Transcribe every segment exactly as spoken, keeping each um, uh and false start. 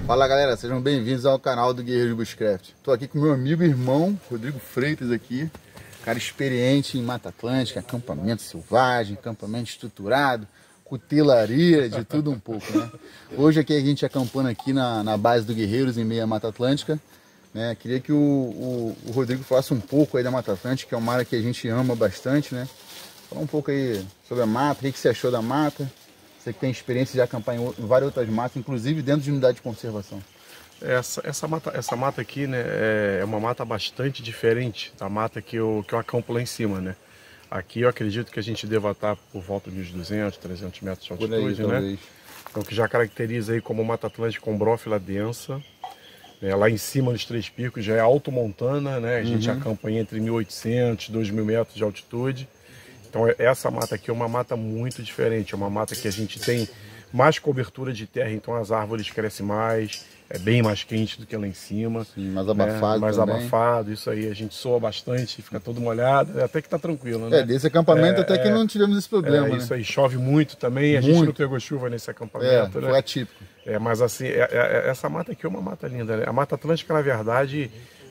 Fala galera, sejam bem-vindos ao canal do Guerreiro Bushcraft. Estou aqui com meu amigo e irmão, Rodrigo Freitas aqui, cara experiente em Mata Atlântica, acampamento selvagem, acampamento estruturado, cutelaria, de tudo um pouco, né? Hoje aqui a gente acampando aqui na, na base do Guerreiros, em meio à Mata Atlântica, né? Queria que o, o, o Rodrigo falasse um pouco aí da Mata Atlântica, que é uma área que a gente ama bastante, né? Falar um pouco aí sobre a mata, o que você achou da mata. Você que tem experiência de acampar em várias outras matas, inclusive dentro de unidade de conservação. Essa, essa, mata, essa mata aqui, né, é uma mata bastante diferente da mata que eu, que eu acampo lá em cima, né? Aqui eu acredito que a gente deva estar por volta de uns duzentos, trezentos metros de altitude, aí, né? Talvez. Então, que já caracteriza aí como Mata Atlântica com brófila densa. Né? Lá em cima dos Três Picos já é alto-montana, né? A gente uhum. acampa entre mil e oitocentos, dois mil metros de altitude. Então essa mata aqui é uma mata muito diferente, é uma mata que a gente tem mais cobertura de terra, então as árvores crescem mais, é bem mais quente do que lá em cima. Sim, mais abafado, né? Mais também. abafado, isso aí a gente soa bastante, fica todo molhado, até que tá tranquilo, né? É, desse acampamento é, até que é, não tivemos esse problema, é, né? Isso aí, chove muito também, a muito. gente não pegou chuva nesse acampamento, é, né? Foi atípico. É, mas assim, é, é, essa mata aqui é uma mata linda, né? A Mata Atlântica, na verdade,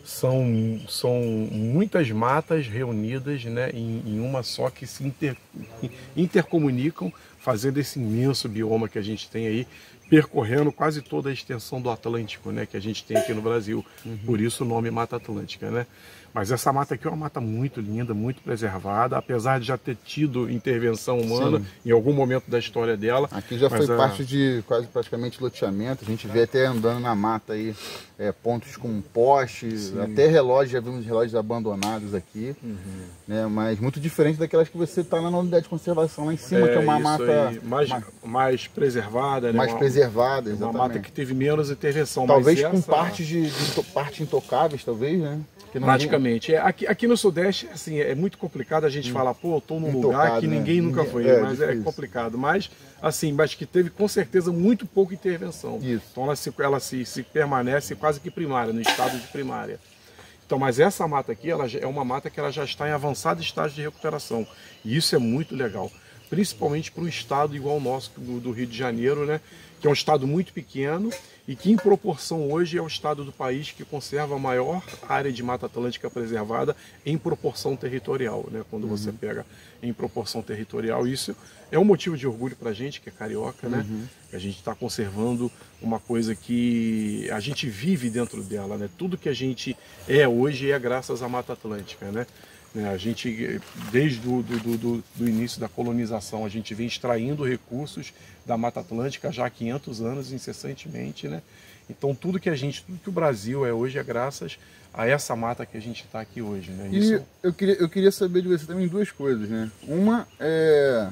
são, são muitas matas reunidas, né, em, em uma só, que se inter, intercomunicam, fazendo esse imenso bioma que a gente tem aí, percorrendo quase toda a extensão do Atlântico, né, que a gente tem aqui no Brasil. Uhum. Por isso o nome Mata Atlântica, né? Mas essa mata aqui é uma mata muito linda, muito preservada, apesar de já ter tido intervenção humana Sim. em algum momento da história dela. Aqui já foi a... parte de quase praticamente loteamento, a gente vê até andando na mata aí, é, pontos com postes, Sim. até relógios, já vimos relógios abandonados aqui, uhum. né? Mas muito diferente daquelas que você está na unidade de conservação lá em cima, é, que é uma mata aí, mais, mais, mais preservada, né? Mais uma, preservada, exatamente. Uma mata que teve menos intervenção. Talvez mas com essa... partes de, de partes intocáveis, talvez, né? Praticamente. É, aqui, aqui no Sudeste, assim, é muito complicado a gente hum. falar, pô, eu tô num Intocado, lugar que ninguém né? nunca foi, é, mas difícil. é complicado. Mas, assim, mas que teve com certeza muito pouca intervenção. Isso. Então ela, se, ela se, se permanece quase que primária, no estado de primária. Então, mas essa mata aqui, ela é uma mata que ela já está em avançado estágio de recuperação. E isso é muito legal. Principalmente para um estado igual o nosso, do, do Rio de Janeiro, né? Que é um estado muito pequeno e que, em proporção, hoje é o estado do país que conserva a maior área de Mata Atlântica preservada em proporção territorial, né? Quando uhum. você pega em proporção territorial, isso é um motivo de orgulho para a gente, que é carioca, uhum. né? A gente está conservando uma coisa que a gente vive dentro dela, né? Tudo que a gente é hoje é graças à Mata Atlântica, né? A gente, desde o do, do, do, do início da colonização, a gente vem extraindo recursos da Mata Atlântica já há quinhentos anos, incessantemente, né? Então tudo que a gente, tudo que o Brasil é hoje é graças a essa mata que a gente está aqui hoje, né? Isso... E eu queria, eu queria saber de você também duas coisas, né? Uma é,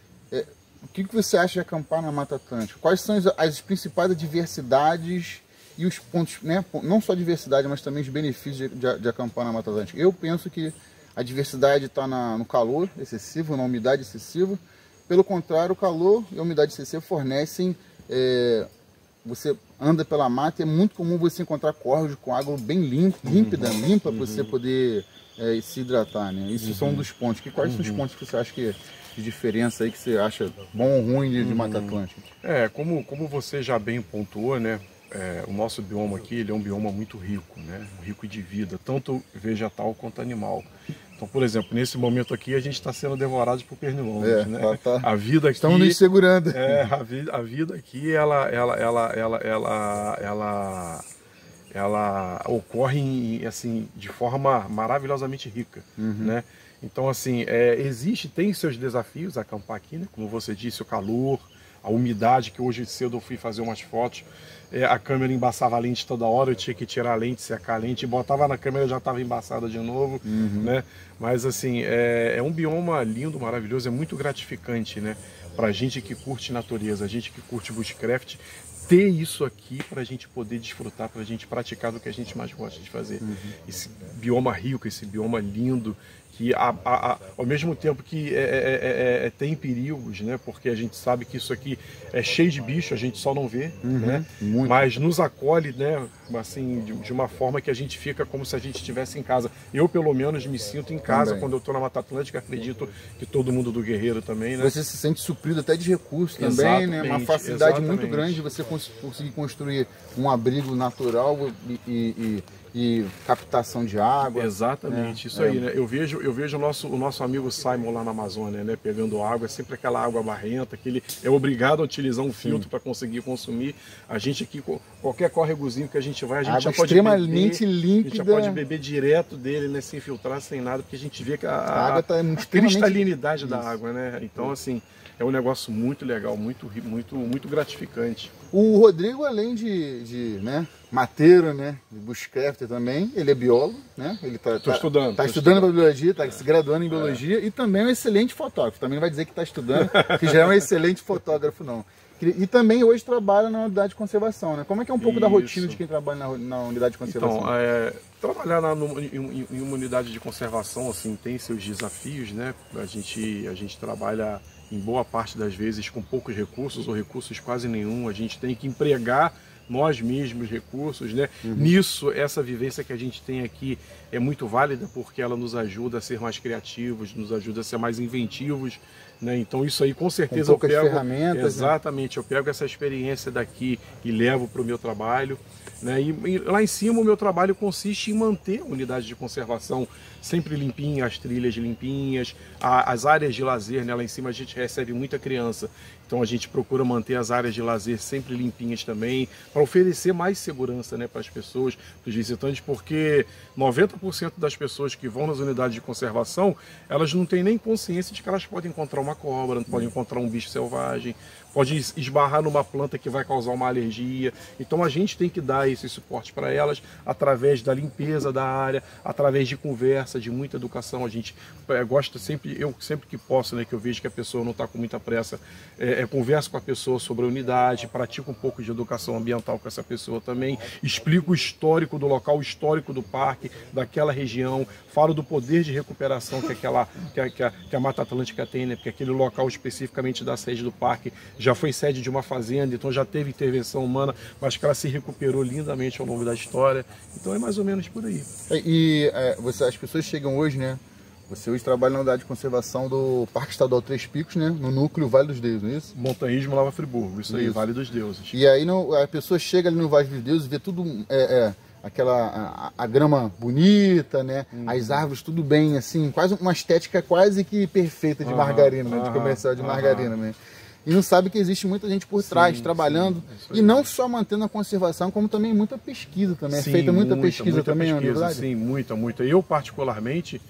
é o que você acha de acampar na Mata Atlântica? Quais são as, as principais adversidades e os pontos, né? Não só a diversidade, mas também os benefícios de, de, de acampar na Mata Atlântica? Eu penso que a diversidade está no calor excessivo, na umidade excessiva. Pelo contrário, o calor e a umidade excessiva fornecem... É, você anda pela mata e é muito comum você encontrar córregos com água bem limpa, límpida, uhum, limpa, para uhum. você poder é, se hidratar, né? Isso uhum. são um dos pontos. Que, quais uhum. são os pontos que você acha que de diferença aí, que você acha bom ou ruim de, de Mata Atlântica? É, como, como você já bem pontuou, né? É, o nosso bioma aqui, ele é um bioma muito rico, né? Rico de vida, tanto vegetal quanto animal. Então, por exemplo, nesse momento aqui a gente está sendo devorado por pernilongos, é, né? Tá. A vida aqui, estamos nos segurando. É, a vida, a vida aqui, ela, ela, ela, ela, ela, ela, ela ocorre em, assim de forma maravilhosamente rica, uhum. né? Então, assim, é, existe, tem seus desafios acampar aqui, né? Como você disse, o calor, a umidade, que hoje cedo eu fui fazer umas fotos. É, a câmera embaçava a lente toda hora, eu tinha que tirar a lente, secar a lente, botava na câmera, já estava embaçada de novo, uhum. né? Mas assim, é, é um bioma lindo, maravilhoso, é muito gratificante, né? Pra gente que curte natureza, a gente que curte bushcraft, ter isso aqui para a gente poder desfrutar, para a gente praticar do que a gente mais gosta de fazer. Uhum. Esse bioma rico, esse bioma lindo, que a, a, a, ao mesmo tempo que é, é, é, tem perigos, né? Porque a gente sabe que isso aqui é cheio de bicho, a gente só não vê, uhum, né? Muito. Mas nos acolhe, né? Assim, de, de uma forma que a gente fica como se a gente estivesse em casa. Eu, pelo menos, me sinto em casa também. Quando eu estou na Mata Atlântica, acredito que todo mundo do Guerreiro também, né? Você se sente suprido até de recursos também, exatamente, né? Uma facilidade exatamente. muito grande de você cons conseguir construir um abrigo natural e, e, e, e captação de água. Exatamente, né? isso é. aí, né? Eu vejo, eu vejo o nosso, o nosso amigo Simon lá na Amazônia, né? Pegando água, é sempre aquela água barrenta, que ele é obrigado a utilizar um filtro para conseguir consumir. A gente aqui, qualquer córregozinho que a gente vai, a gente água já pode extremamente beber, límpida. a gente já pode beber direto dele, né? Sem filtrar, sem nada, porque a gente vê que a, a, água tá a cristalinidade isso. da água, né? Então, assim, é um negócio muito legal, muito, muito, muito gratificante. O Rodrigo, além de, de né, mateiro, né, de bushcrafter também, ele é biólogo, né? Ele está tá, estudando, tá tô estudando estudando. biologia, está é. se graduando em biologia é. e também é um excelente fotógrafo. Também não vai dizer que está estudando, que já é um excelente fotógrafo, não. E também hoje trabalha na unidade de conservação, né? Como é que é um pouco Isso. da rotina de quem trabalha na, na unidade de conservação? Então, é, trabalhar na, no, em, em uma unidade de conservação, assim, tem seus desafios, né? A gente, a gente trabalha em boa parte das vezes com poucos recursos ou recursos quase nenhum. A gente tem que empregar nós mesmos recursos, né? Uhum. Nisso, essa vivência que a gente tem aqui é muito válida porque ela nos ajuda a ser mais criativos, nos ajuda a ser mais inventivos, né? Então isso aí com certeza com eu pego, ferramentas, exatamente, né? Eu pego essa experiência daqui e levo para o meu trabalho, né? E, e lá em cima o meu trabalho consiste em manter a unidade de conservação sempre limpinha, as trilhas limpinhas, a, as áreas de lazer, né? Lá em cima a gente recebe muita criança, então a gente procura manter as áreas de lazer sempre limpinhas também, para oferecer mais segurança, né, para as pessoas, para os visitantes, porque noventa por cento das pessoas que vão nas unidades de conservação, elas não têm nem consciência de que elas podem encontrar uma cobra, podem encontrar um bicho selvagem, pode esbarrar numa planta que vai causar uma alergia. Então a gente tem que dar esse suporte para elas através da limpeza da área, através de conversa, de muita educação. A gente é, gosta sempre, eu sempre que posso, né, que eu vejo que a pessoa não está com muita pressa, é, é, converso com a pessoa sobre a unidade, pratico um pouco de educação ambiental com essa pessoa também, explico o histórico do local, o histórico do parque, daquela região, falo do poder de recuperação que, aquela, que, a, que, a, que a Mata Atlântica tem, né, porque aquele local especificamente da sede do parque já foi sede de uma fazenda, então já teve intervenção humana, mas que ela se recuperou lindamente ao longo da história. Então é mais ou menos por aí. E é, você, as pessoas chegam hoje, né? Você hoje trabalha na unidade de conservação do Parque Estadual Três Picos, né? No núcleo Vale dos Deuses, não é isso? Montanhismo Lava Friburgo, isso, isso aí, Vale dos Deuses. E aí no, a pessoa chega ali no Vale dos Deuses e vê tudo, é, é, aquela, a, a grama bonita, né? Hum. As árvores tudo bem, assim, quase uma estética quase que perfeita de ah, margarina, né? De comercial de ah, margarina, né? E não sabe que existe muita gente por trás, sim, trabalhando, sim, e não só mantendo a conservação, como também muita pesquisa também. Sim, é feita muita, muita pesquisa muita também, pesquisa, na Sim, muita, muita. Eu, particularmente,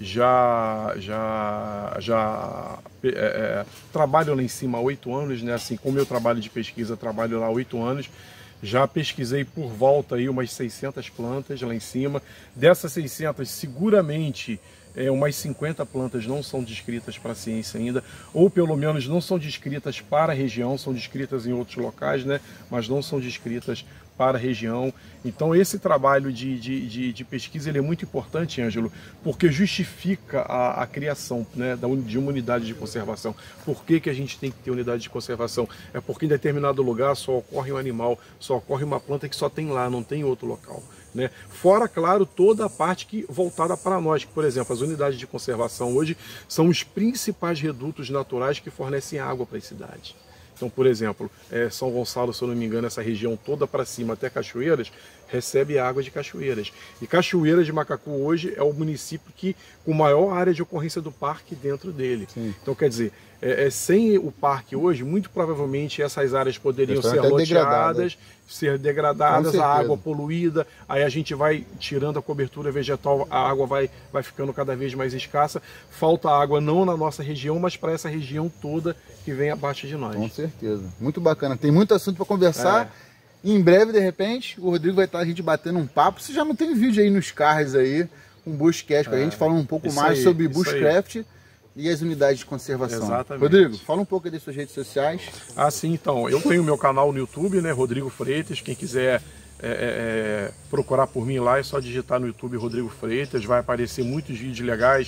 já, já, já é, é, trabalho lá em cima há oito anos, né? Assim, com o meu trabalho de pesquisa, trabalho lá há oito anos. Já pesquisei por volta aí umas seiscentas plantas lá em cima. Dessas seiscentas, seguramente... É, umas cinquenta plantas não são descritas para a ciência ainda, ou pelo menos não são descritas para a região, são descritas em outros locais, né? Mas não são descritas para a região. Então esse trabalho de, de, de, de pesquisa ele é muito importante, Ângelo, porque justifica a, a criação, né, de uma unidade de conservação. Por que que a gente tem que ter unidade de conservação? É porque em determinado lugar só ocorre um animal, só ocorre uma planta que só tem lá, não tem em outro local. Né? Fora, claro, toda a parte que voltada para nós, que, por exemplo, as unidades de conservação hoje são os principais redutos naturais que fornecem água para a cidade. Então, por exemplo, é, São Gonçalo, se eu não me engano, essa região toda para cima até Cachoeiras, recebe água de Cachoeiras. E Cachoeiras de Macacu hoje é o município que com maior área de ocorrência do parque dentro dele. Sim. Então, quer dizer, é, é, sem o parque hoje, muito provavelmente essas áreas poderiam ser loteadas, degradadas. ser degradadas, a água poluída, aí a gente vai tirando a cobertura vegetal, a água vai, vai ficando cada vez mais escassa. Falta água não na nossa região, mas para essa região toda que vem abaixo de nós. Com certeza. Muito bacana. Tem muito assunto para conversar. É. Em breve, de repente, o Rodrigo vai estar a gente batendo um papo. Você já não tem vídeo aí nos cards aí, com Bushcraft, é. a gente falando um pouco mais aí, sobre Bushcraft e as unidades de conservação. Exatamente. Rodrigo, fala um pouco aí das suas redes sociais. Ah, sim, então. Eu tenho meu canal no YouTube, né, Rodrigo Freitas. Quem quiser é, é, procurar por mim lá, é só digitar no YouTube Rodrigo Freitas. Vai aparecer muitos vídeos legais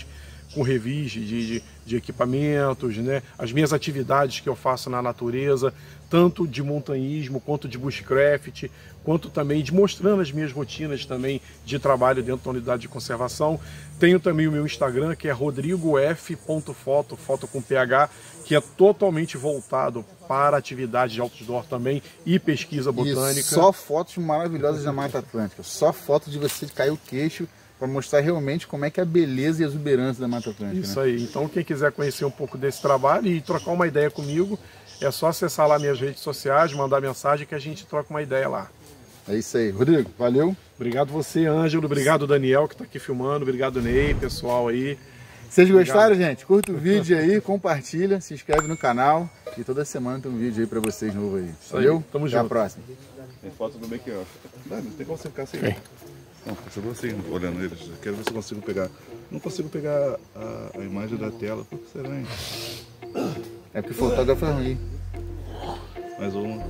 com reviews de, de, de equipamentos, né? As minhas atividades que eu faço na natureza, tanto de montanhismo quanto de bushcraft, quanto também de mostrando as minhas rotinas também de trabalho dentro da unidade de conservação. Tenho também o meu Instagram, que é rodrigo f ponto foto, foto com ph, que é totalmente voltado para atividade de outdoor também e pesquisa botânica. E só fotos maravilhosas da Mata Atlântica, só fotos de você cair o queixo, para mostrar realmente como é que é a beleza e a exuberância da Mata Atlântica. Isso, né? Aí, então quem quiser conhecer um pouco desse trabalho e trocar uma ideia comigo, é só acessar lá minhas redes sociais, mandar mensagem que a gente troca uma ideia lá. É isso aí. Rodrigo, valeu. Obrigado você, Ângelo. Obrigado, Daniel, que está aqui filmando. Obrigado, Ney, pessoal aí. Vocês gostaram, gente? Curta o vídeo aí, compartilha, se inscreve no canal. E toda semana tem um vídeo aí para vocês novo aí. Valeu? Aí, tamo Até junto. a próxima. Tem foto do make off. Não, não tem como você ficar assim. É. Não, eu vou assim, olhando eles. Quero ver se eu consigo pegar. Não consigo pegar a, a imagem da tela. Por que será, hein? É porque o fotógrafo é ruim. Mais uma.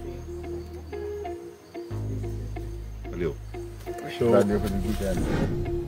Valeu. Show. Valeu, Rodrigo.